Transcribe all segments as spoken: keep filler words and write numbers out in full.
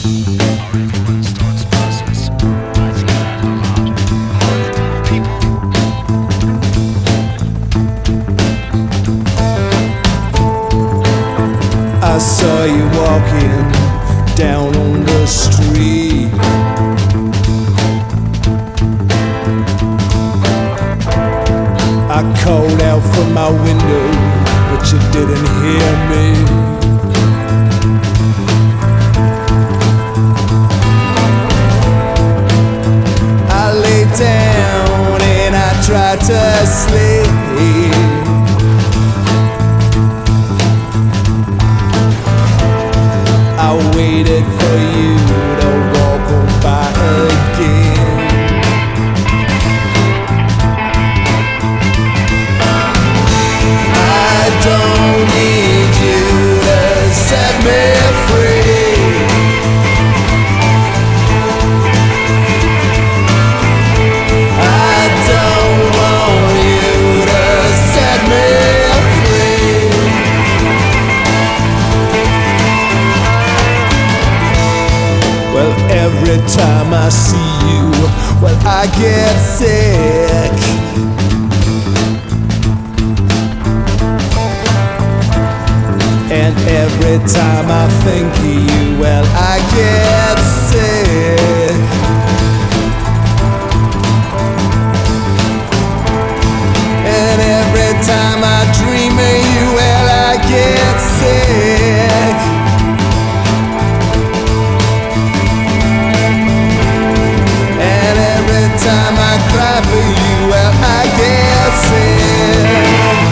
Our influence starts process by thinking aloud. People. I saw you walking down on the street. I called out from my window, but you didn't hear me. I lay down and I tried to sleep. I waited for you to walk on by again. I don't need you to set me free. I don't want you to set me free. Well, every time I see you, well, I get sick. And every time I think of you, well, I get sick. And every time I dream of you, well, I get sick. And every time I cry for you, well, I get sick.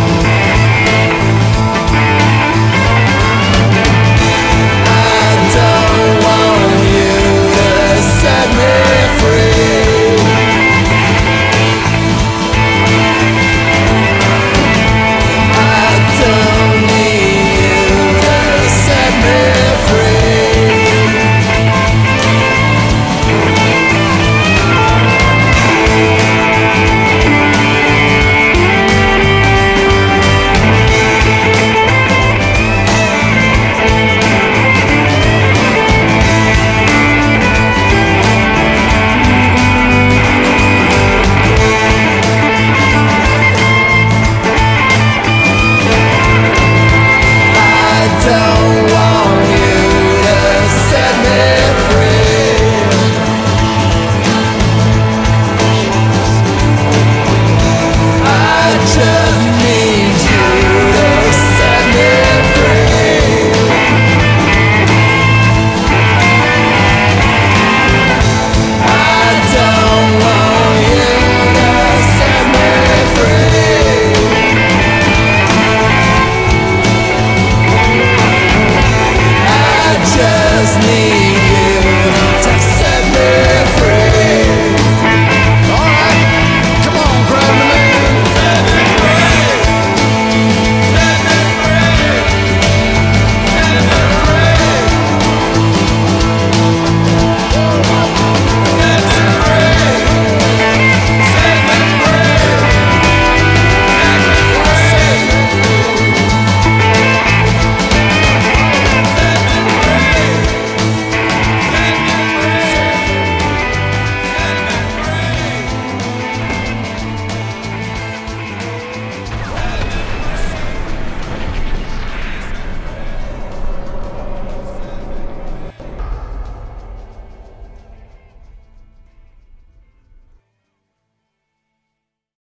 Just need you.